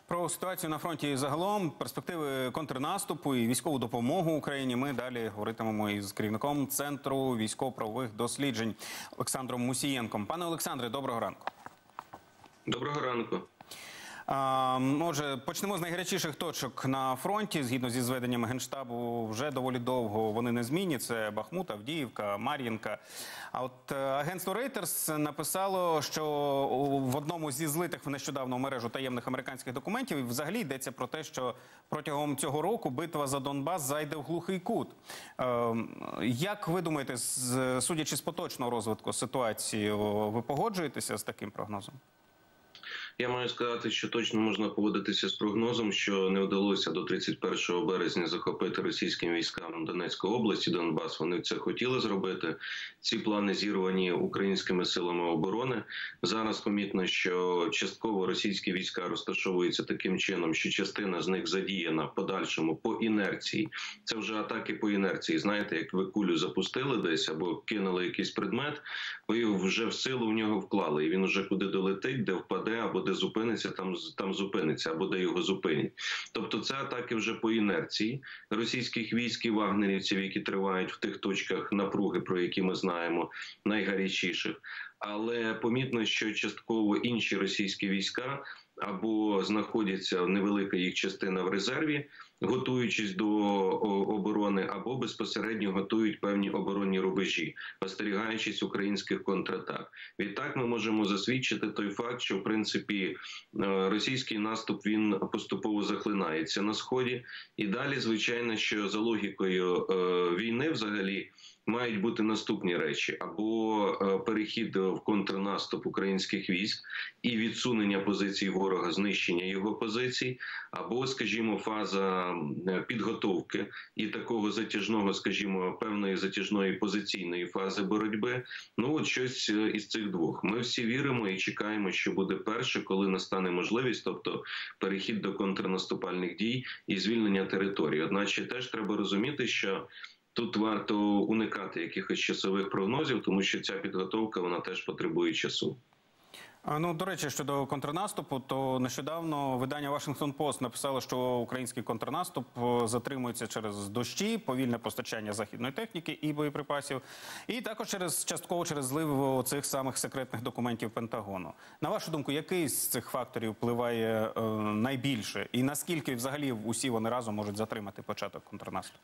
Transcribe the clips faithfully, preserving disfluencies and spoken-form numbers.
Про ситуацію на фронті загалом, перспективи контрнаступу і військову допомогу Україні ми далі говоритимемо із керівником Центру військово-правових досліджень Олександром Мусієнком. Пане Олександре, доброго ранку. Доброго ранку. А, може, почнемо з найгарячіших точок на фронті. Згідно зі зведеннями Генштабу, вже доволі довго вони незмінні. Це Бахмут, Авдіївка, Мар'їнка. А от агентство Reuters написало, що в одному зі злитих нещодавно в мережу таємних американських документів взагалі йдеться про те, що протягом цього року битва за Донбас зайде в глухий кут. Е, як ви думаєте, судячи з поточного розвитку ситуації, ви погоджуєтеся з таким прогнозом? Я маю сказати, що точно можна поводитися з прогнозом, що не вдалося до тридцять першого березня захопити російським військам Донецької області, Донбас. Вони це хотіли зробити. Ці плани зірвані українськими силами оборони. Зараз помітно, що частково російські війська розташовуються таким чином, що частина з них задіяна в подальшому по інерції. Це вже атаки по інерції. Знаєте, як ви кулю запустили десь або кинули якийсь предмет, ви вже в силу в нього вклали. І він вже куди долетить, де впаде, або де зупиниться, там, там зупиниться, або де його зупинять. Тобто це атаки вже по інерції російських військ і вагнерівців, які тривають в тих точках напруги, про які ми знаємо, найгарячіших. Але помітно, що частково інші російські війська або знаходяться, невелика їх частина в резерві, готуючись до оборони, або безпосередньо готують певні оборонні рубежі, остерігаючись українських контратак. Відтак ми можемо засвідчити той факт, що в принципі російський наступ він поступово захлинається на сході. І далі, звичайно, що за логікою війни взагалі мають бути наступні речі: або перехід в контрнаступ українських військ і відсунення позицій ворога, знищення його позицій, або, скажімо, фаза підготовки і такого затяжного, скажімо, певної затяжної позиційної фази боротьби. Ну, от щось із цих двох. Ми всі віримо і чекаємо, що буде перше, коли настане можливість, тобто перехід до контрнаступальних дій і звільнення території. Одначе теж треба розуміти, що тут варто уникати якихось часових прогнозів, тому що ця підготовка, вона теж потребує часу. Ну, до речі, щодо контрнаступу, то нещодавно видання Washington Post написало, що український контрнаступ затримується через дощі, повільне постачання західної техніки і боєприпасів, і також через частково через злив цих самих секретних документів Пентагону. На вашу думку, який з цих факторів впливає е, найбільше? І наскільки взагалі усі вони разом можуть затримати початок контрнаступу?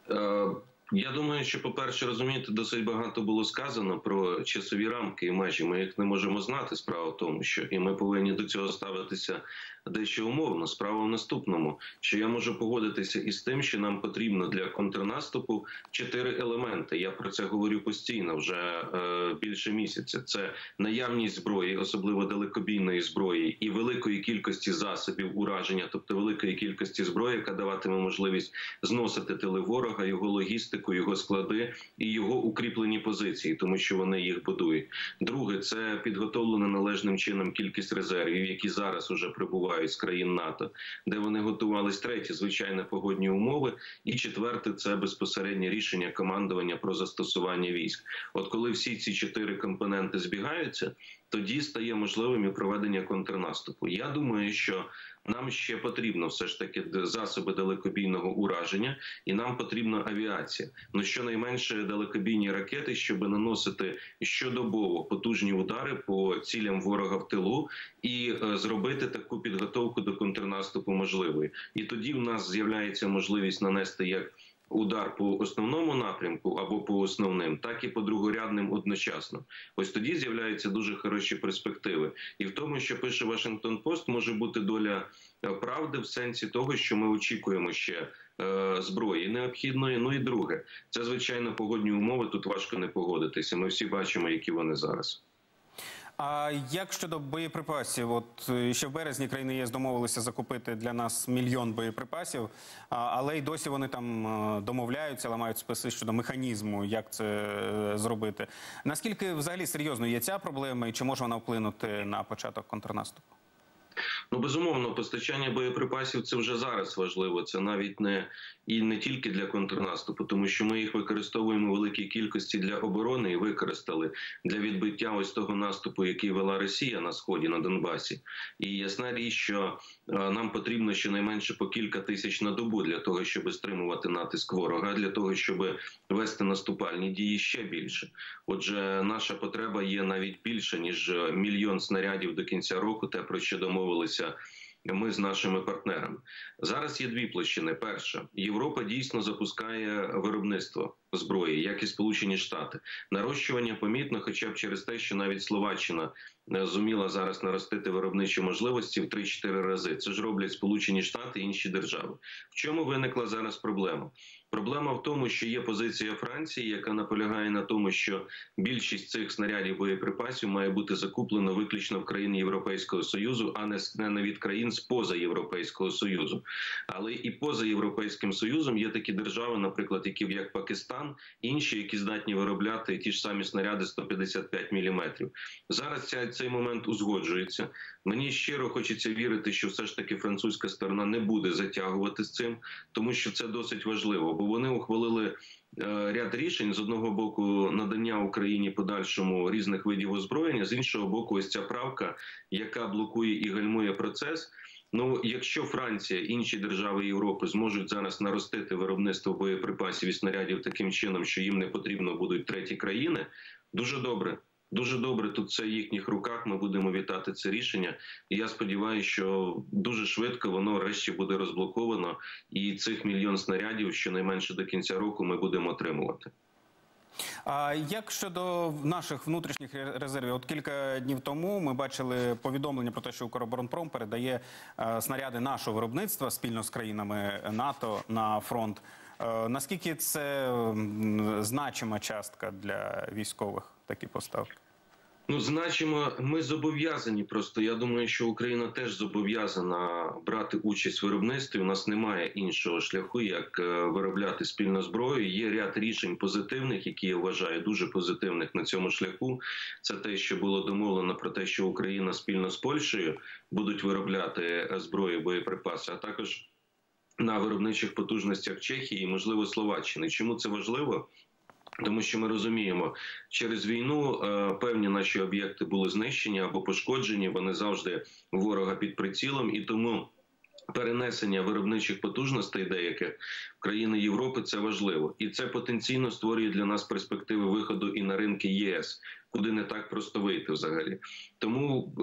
Я думаю, що, по-перше, розумієте, досить багато було сказано про часові рамки і межі. Ми їх не можемо знати. Справа в тому, що і ми повинні до цього ставитися дещо умовно. Справа в наступному, що я можу погодитися із тим, що нам потрібно для контрнаступу чотири елементи. Я про це говорю постійно вже е, більше місяця. Це наявність зброї, особливо далекобійної зброї, і великої кількості засобів ураження, тобто великої кількості зброї, яка даватиме можливість зносити тили ворога, його логістику, його склади і його укріплені позиції, тому що вони їх будують. Друге, це підготовлена належним чином кількість резервів, які зараз уже прибувають з країн НАТО, де вони готувались. Третє, звичайно, погодні умови. І четверте, це безпосереднє рішення командування про застосування військ. От коли всі ці чотири компоненти збігаються, тоді стає можливим і проведення контрнаступу. Я думаю, що нам ще потрібно все ж таки засоби далекобійного ураження, і нам потрібна авіація. Ну, щонайменше далекобійні ракети, щоб наносити щодобово потужні удари по цілям ворога в тилу і е, зробити таку підготовку до контрнаступу можливою. І тоді в нас з'являється можливість нанести як удар по основному напрямку або по основним, так і по другорядним одночасно. Ось тоді з'являються дуже хороші перспективи. І в тому, що пише Washington Post, може бути доля правди в сенсі того, що ми очікуємо ще е, зброї необхідної. Ну і друге, це, звичайно, погодні умови, тут важко не погодитися. Ми всі бачимо, які вони зараз. А як щодо боєприпасів? От ще в березні країни ЄС домовилися закупити для нас мільйон боєприпасів, але й досі вони там домовляються, ламають списи щодо механізму, як це зробити. Наскільки взагалі серйозно є ця проблема і чи може вона вплинути на початок контрнаступу? Ну, безумовно, постачання боєприпасів – це вже зараз важливо. Це навіть не і не тільки для контрнаступу, тому що ми їх використовуємо у великій кількості для оборони і використали для відбиття ось того наступу, який вела Росія на Сході, на Донбасі. І ясна річ, що е, нам потрібно щонайменше по кілька тисяч на добу для того, щоб стримувати натиск ворога, для того, щоб вести наступальні дії ще більше. Отже, наша потреба є навіть більше, ніж мільйон снарядів до кінця року, те, про що домовилися ми з нашими партнерами. Зараз є дві площини. Перша, Європа дійсно запускає виробництво зброї, як і Сполучені Штати. Нарощування помітно, хоча б через те, що навіть Словаччина зуміла зараз наростити виробничі можливості в три-чотири рази. Це ж роблять Сполучені Штати і інші держави. В чому виникла зараз проблема? Проблема в тому, що є позиція Франції, яка наполягає на тому, що більшість цих снарядів боєприпасів має бути закуплено виключно в країни Європейського Союзу, а не від країн з-поза Європейського Союзу. Але і поза Європейським Союзом є такі держави, наприклад, які як Пакистан, інші, які здатні виробляти ті ж самі снаряди сто п'ятдесят п'ять міліметрів. Зараз ця, цей момент узгоджується. Мені щиро хочеться вірити, що все ж таки французька сторона не буде затягувати з цим, тому що це досить важливо, бо вони ухвалили е, ряд рішень, з одного боку надання Україні подальшому різних видів озброєння, з іншого боку ось ця правка, яка блокує і гальмує процес. Ну, якщо Франція, інші держави Європи зможуть зараз наростити виробництво боєприпасів і снарядів таким чином, що їм не потрібно будуть треті країни, дуже добре. Дуже добре, тут це в їхніх руках, ми будемо вітати це рішення. І я сподіваюся, що дуже швидко воно врешті буде розблоковано, і цих мільйон снарядів щонайменше до кінця року ми будемо отримувати. А як щодо наших внутрішніх резервів? От кілька днів тому ми бачили повідомлення про те, що «Укроборонпром» передає е, снаряди нашого виробництва спільно з країнами НАТО на фронт. Е, наскільки це м, значима частка для військових, такі поставки? Ну, значимо, ми зобов'язані просто. Я думаю, що Україна теж зобов'язана брати участь в виробництві. У нас немає іншого шляху, як виробляти спільну зброю. Є ряд рішень позитивних, які я вважаю дуже позитивних на цьому шляху. Це те, що було домовлено про те, що Україна спільно з Польщею будуть виробляти зброю, боєприпаси, а також на виробничих потужностях Чехії і, можливо, Словаччини. Чому це важливо? Тому що ми розуміємо, через війну е, певні наші об'єкти були знищені або пошкоджені, вони завжди ворога під прицілом, і тому перенесення виробничих потужностей деяких в країни Європи – це важливо. І це потенційно створює для нас перспективи виходу і на ринки ЄС, куди не так просто вийти взагалі. Тому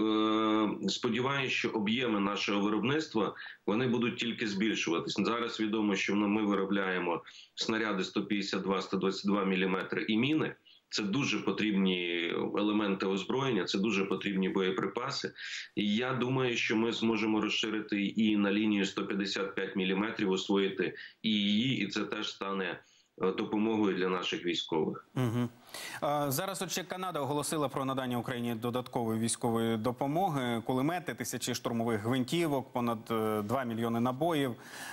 е, сподіваюся, що об'єми нашого виробництва, вони будуть тільки збільшуватись. Зараз відомо, що ми виробляємо снаряди сто п'ятдесят два - сто двадцять два міліметри і міни. Це дуже потрібні елементи озброєння, це дуже потрібні боєприпаси. І я думаю, що ми зможемо розширити і на лінію сто п'ятдесят п'ять міліметрів, освоїти і її, і це теж стане допомогою для наших військових. Угу. А, зараз от ще Канада оголосила про надання Україні додаткової військової допомоги, кулемети, тисячі штурмових гвинтівок, понад два мільйони набоїв.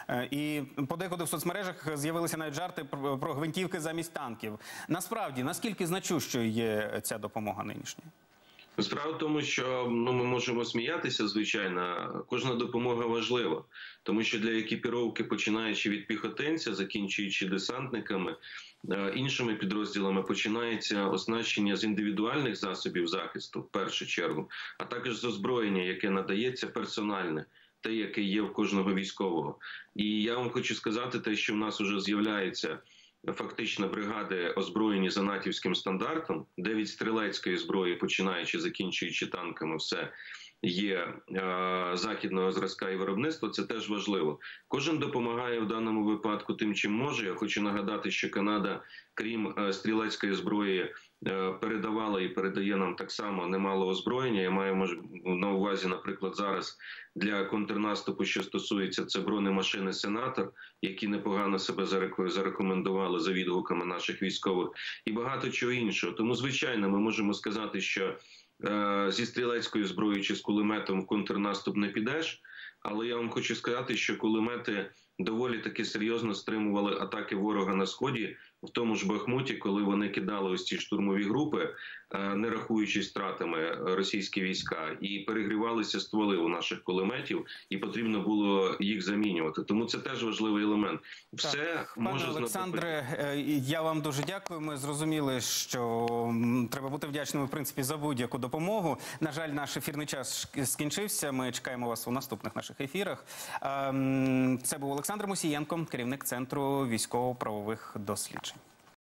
І подекуди в соцмережах з'явилися навіть жарти про, про гвинтівки замість танків. Насправді, наскільки значущою є ця допомога нинішня? Справа в тому, що ну, ми можемо сміятися, звичайно, кожна допомога важлива, тому що для екіпіровки, починаючи від піхотинця, закінчуючи десантниками, іншими підрозділами, починається оснащення з індивідуальних засобів захисту, в першу чергу, а також з озброєння, яке надається персональне, те, яке є в кожного військового. І я вам хочу сказати те, що в нас вже з'являється фактично бригади, озброєні за натівським стандартом, де від стрілецької зброї, починаючи, закінчуючи танками, все є е, західного зразка і виробництва, це теж важливо. Кожен допомагає в даному випадку тим, чим може. Я хочу нагадати, що Канада, крім е, стрілецької зброї, е, передавала і передає нам так само немало озброєння. Я маю мож... на увазі, наприклад, зараз для контрнаступу, що стосується, це бронемашини «Сенатор», які непогано себе зарекомендували за відгуками наших військових, і багато чого іншого. Тому, звичайно, ми можемо сказати, що е, зі стрілецькою зброєю чи з кулеметом в контрнаступ не підеш, але я вам хочу сказати, що кулемети доволі таки серйозно стримували атаки ворога на Сході, в тому ж Бахмуті, коли вони кидали ось ці штурмові групи, не рахуючись втратами, російські війська, і перегрівалися стволи у наших кулеметів, і потрібно було їх замінювати. Тому це теж важливий елемент. Все так, може пане Олександре, я вам дуже дякую. Ми зрозуміли, що треба бути вдячними, в принципі, за будь-яку допомогу. На жаль, наш ефірний час скінчився. Ми чекаємо вас у наступних наших ефірах. Це був Олександр Мусієнко, керівник Центру військово-правових досліджень.